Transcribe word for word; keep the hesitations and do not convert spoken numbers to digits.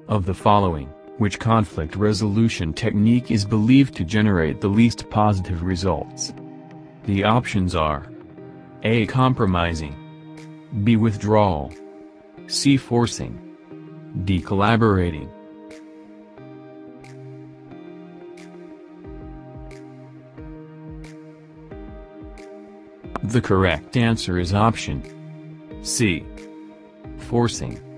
Of the following, which conflict resolution technique is believed to generate the least positive results? The options are: A. Compromising, B. Withdrawal, C. Forcing, D. Collaborating. The correct answer is option C. Forcing.